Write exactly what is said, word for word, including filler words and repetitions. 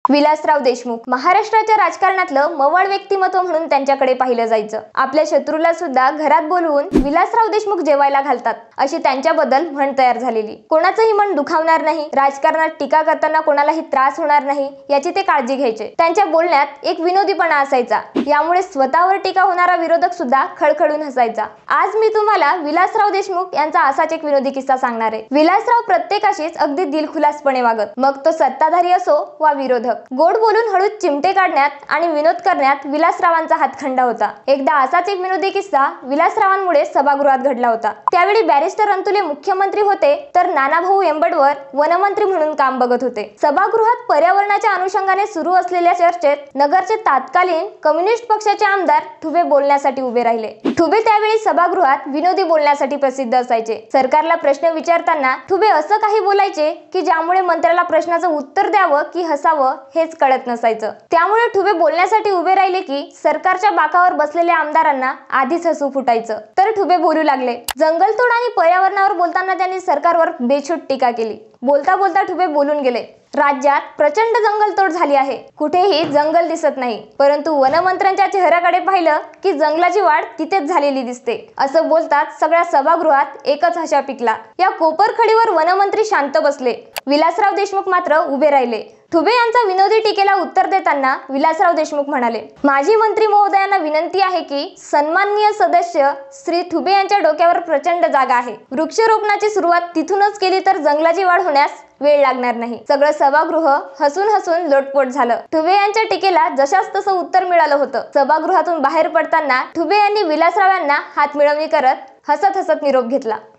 विलासराव देशमुख महाराष्ट्राच्या राजकारणातलं मवाळ व्यक्तिमत्व म्हणून त्यांच्याकडे पाहिलं जायचं। आपल्या शत्रूला सुद्धा घरात बोलवून विलासराव देशमुख जेवायला घालतात अशी त्यांच्याबद्दल म्हण तयार झालेली। कोणाचंही मन दुखावणार नाही, राजकारणात टीका करताना कोणालाही त्रास होणार नाही याची ते काळजी घ्यायचे। त्यांच्या बोलण्यात एक विनोदीपणा असायचा, यामुळे स्वतःवर टीका होणारा विरोधक सुद्धा खळखळून हसायचा। आज मी तुम्हाला विलासराव देशमुख यांचा असाच एक विनोदी किस्सा सांगणार आहे। विलासराव प्रत्येकाशीच अगदी दिलखुलासपणे वागत, मग तो सत्ताधारी असो वा विरोधक। गोड बोलून हळूच चिमटे काढण्यात आणि विनोद करण्यात विलासरावांचा हातखंडा होता। एकदा असाच एक विनोदी किस्सा विलासरावांमुळे सभागृहात घडला होता। त्यावेळी बॅरिस्टर अंतुले मुख्यमंत्री होते, तर नानाभाऊ एंबडवर वनमंत्री म्हणून काम बघत होते। सभागृहात पर्यावरणाच्या अनुषंगाने सुरू असलेल्या चर्चेत नगरचे तत्कालीन कम्युनिस्ट पक्षाचे आमदार ठुबे बोलण्यासाठी उभे राहिले। ठुबे त्यावेळी सभागृहात विनोदी बोलण्यासाठी प्रसिद्ध असायचे। सरकारला प्रश्न विचारताना ठुबे असं काही बोलायचे की ज्यामुळे मंत्र्याला प्रश्नाचं उत्तर द्यावं की हसावं हेच कळत नसायचं। त्यामुळे ठुबे बोलण्यासाठी उभे राहिले की सरकारच्या बाकावर बसलेल्या आमदारांना आधीच हसू फुटायचं। तर ठुबे बोलू लागले। जंगलतोड आणि पर्यावरणावर बोलताना त्यांनी सरकारवर बेछूट टीका केली। बोलता बोलता ठुबे बोलून गेले, राज्यात प्रचंड जंगलतोड झाली आहे, कुठेही जंगल दिसत नाही, परंतु वनमंत्र्यांच्या चेहऱ्याकडे पाहिलं की जंगलाची वाढ तिथेच झालेली दिसते। असं बोलताच सगळ्या सभागृहात एकच हशा पिकला। या कोपरखडीवर वनमंत्री शांत बसले, विलासराव देशमुख मात्र उभे राहिले। ठुबे यांचा विनोदी टीकेला उत्तर देताना विलासराव देशमुख म्हणाले, माजी मंत्री महोदयांना विनंती आहे की सन्माननीय सदस्य श्री ठुबे यांच्या डोक्यावर प्रचंड जागा आहे। वृक्षरोपणाची सुरुवात तिथूनच केली तर जंगलाची वाढ होण्यास वेळ लागणार नाही। सगळं सभागृह हसून हसून लोटपोट झालं। ठुबे यांच्या टीकेला जशास तसं उत्तर मिळालं होतं। सभागृहातून बाहेर पडताना ठुबे यांनी विलासराव यांना हात मिळवणी करत हसत हसत निरोप घेतला।